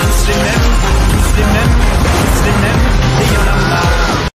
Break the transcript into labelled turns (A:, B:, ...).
A: tous les mêmes, et y en a marre.